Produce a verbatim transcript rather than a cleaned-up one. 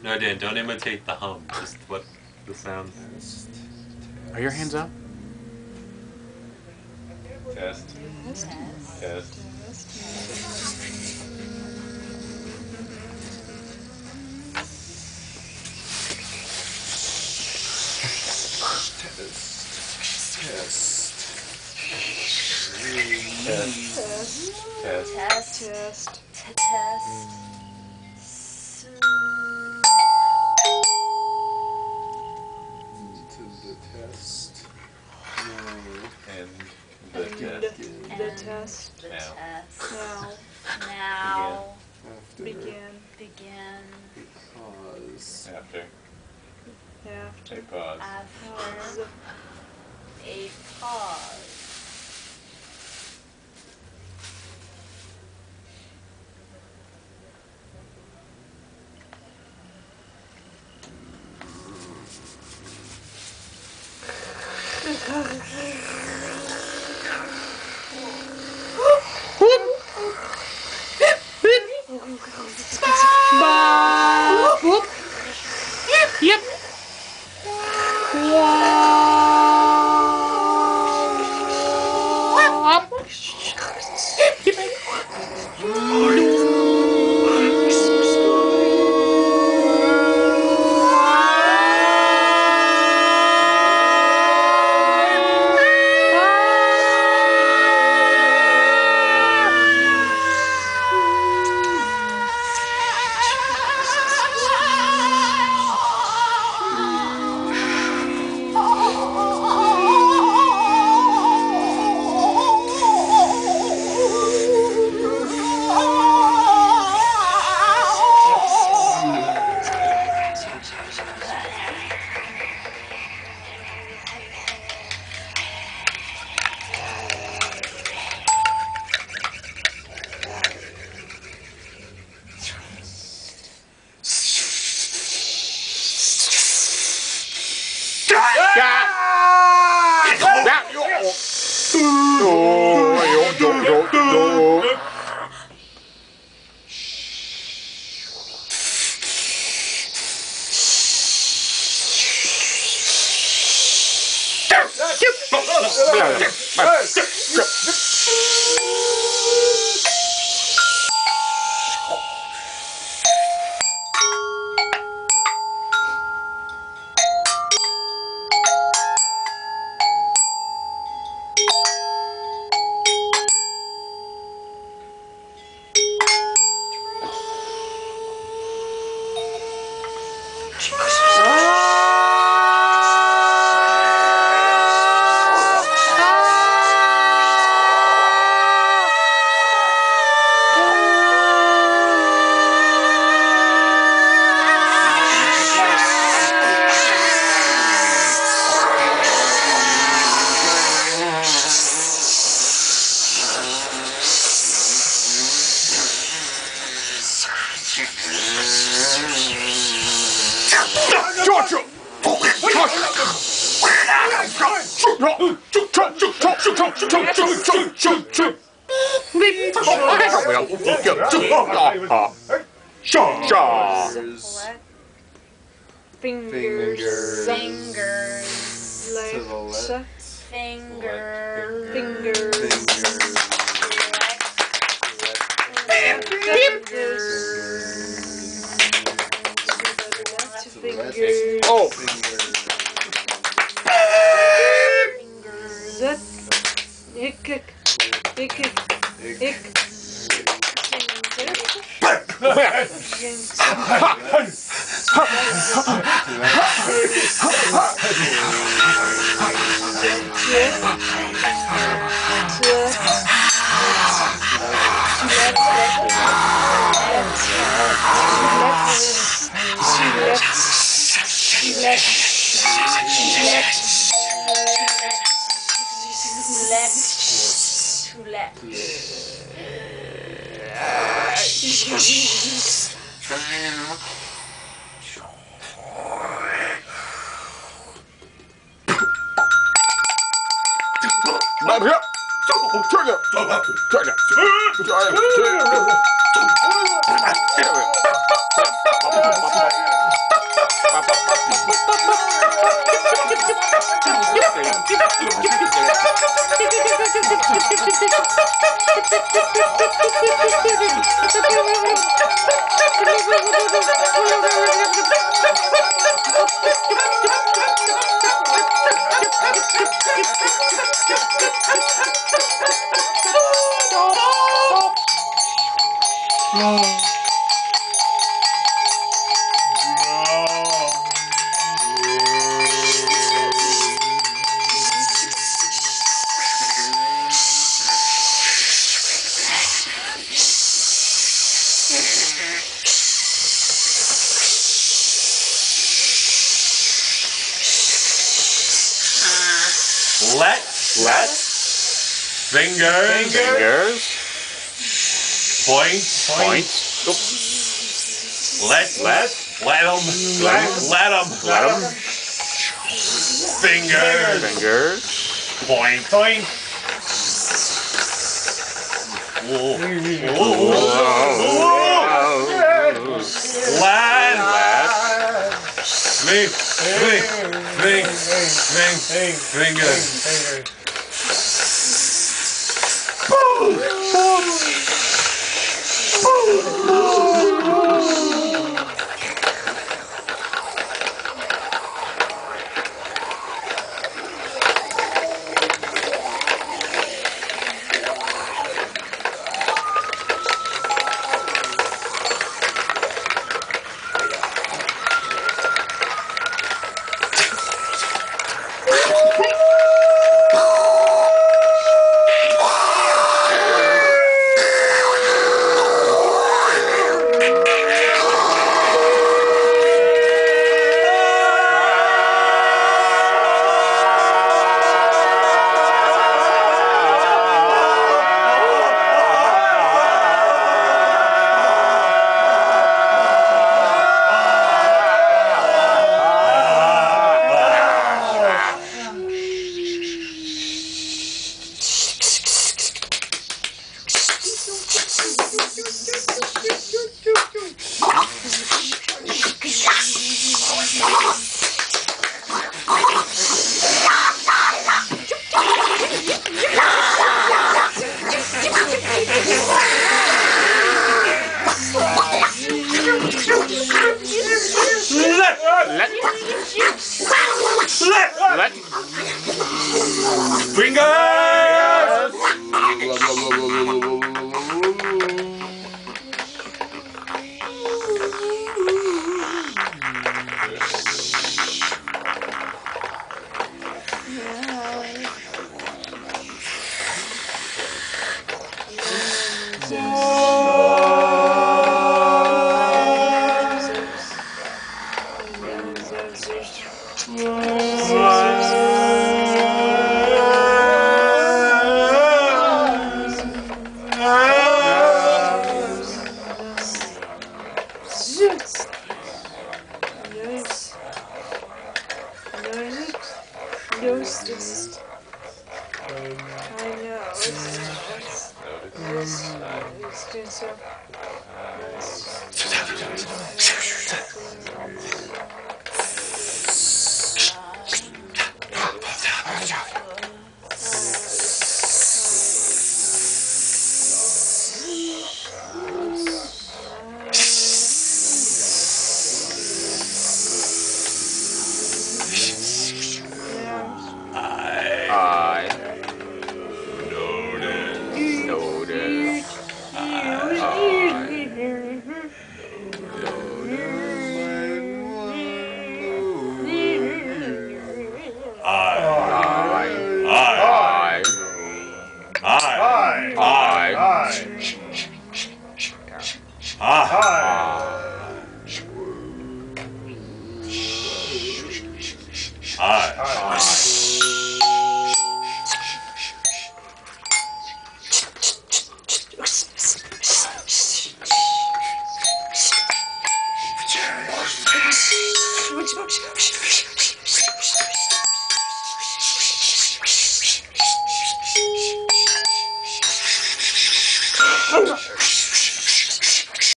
No, Dan, don't imitate the hum. Just what the sound. Are your hands up? Test. Test. Test. Test. Test. Test. Test. Test. To the test. And The, the test. the test. The Now. test. Now. Now. After. Begin. Begin. Because. After. After. Say pause. After a pause. Whoop. Yep. Fingers. Fingers. To the left. Finger. Fingers. Fingers. Oh. Fingers. Ick. Ick. Ick. Ick. Let. Let. Fingers. Fingers. Point. Point. Oop. Let. Let. Let them. Let. Let them. Let 'em. Fingers. Fingers. Point. Point. Whoa. Whoa. Let. Let. Fling. Fling. Fling. Fling. Fingers. Let. Let. Fingers. I noticed. I. I. I. I.